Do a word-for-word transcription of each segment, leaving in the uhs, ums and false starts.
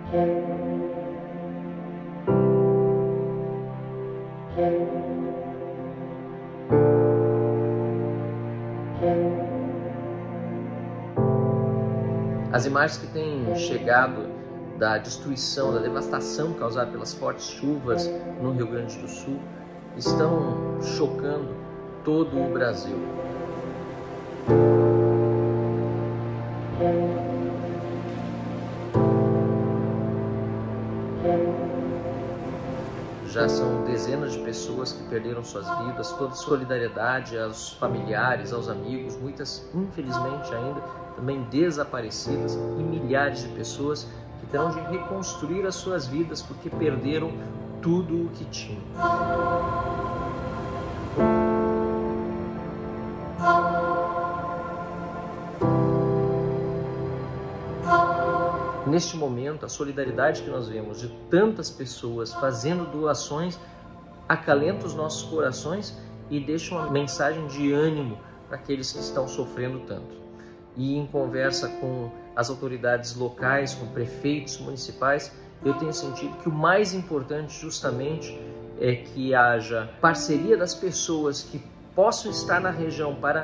As imagens que têm chegado da destruição, da devastação causada pelas fortes chuvas no Rio Grande do Sul estão chocando todo o Brasil. Já são dezenas de pessoas que perderam suas vidas, toda solidariedade aos familiares, aos amigos, muitas infelizmente ainda também desaparecidas, e milhares de pessoas que terão de reconstruir as suas vidas porque perderam tudo o que tinham. Neste momento, a solidariedade que nós vemos de tantas pessoas fazendo doações acalenta os nossos corações e deixa uma mensagem de ânimo para aqueles que estão sofrendo tanto. E em conversa com as autoridades locais, com prefeitos municipais, eu tenho sentido que o mais importante justamente é que haja parceria das pessoas que possam estar na região para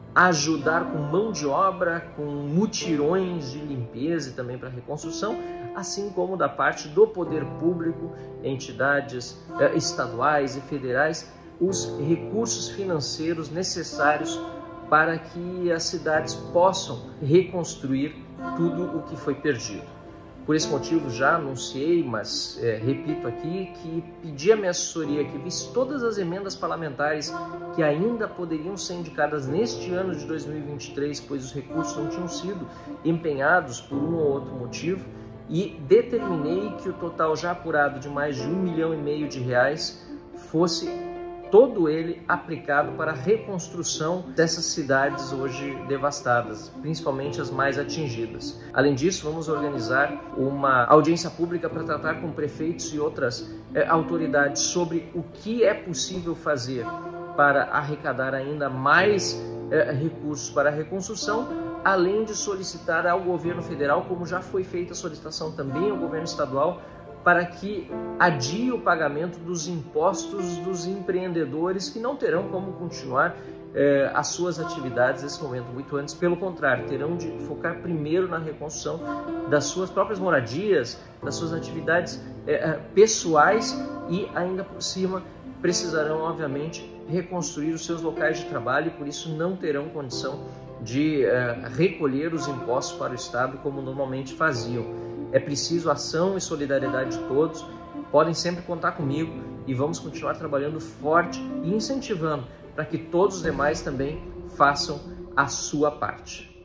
ajudar com mão de obra, com mutirões de limpeza e também para reconstrução, assim como da parte do poder público, entidades eh, estaduais e federais, os recursos financeiros necessários para que as cidades possam reconstruir tudo o que foi perdido. Por esse motivo já anunciei, mas é, repito aqui, que pedi a minha assessoria que visse todas as emendas parlamentares que ainda poderiam ser indicadas neste ano de dois mil e vinte e três, pois os recursos não tinham sido empenhados por um ou outro motivo, e determinei que o total já apurado de mais de um milhão e meio de reais fosse todo ele aplicado para a reconstrução dessas cidades hoje devastadas, principalmente as mais atingidas. Além disso, vamos organizar uma audiência pública para tratar com prefeitos e outras eh, autoridades sobre o que é possível fazer para arrecadar ainda mais eh, recursos para a reconstrução, além de solicitar ao governo federal, como já foi feita a solicitação também ao governo estadual, para que adie o pagamento dos impostos dos empreendedores que não terão como continuar eh, as suas atividades nesse momento, muito antes. Pelo contrário, terão de focar primeiro na reconstrução das suas próprias moradias, das suas atividades eh, pessoais e, ainda por cima, precisarão, obviamente, reconstruir os seus locais de trabalho e, por isso, não terão condição de eh, recolher os impostos para o Estado como normalmente faziam. É preciso ação e solidariedade de todos. Podem sempre contar comigo e vamos continuar trabalhando forte e incentivando para que todos os demais também façam a sua parte.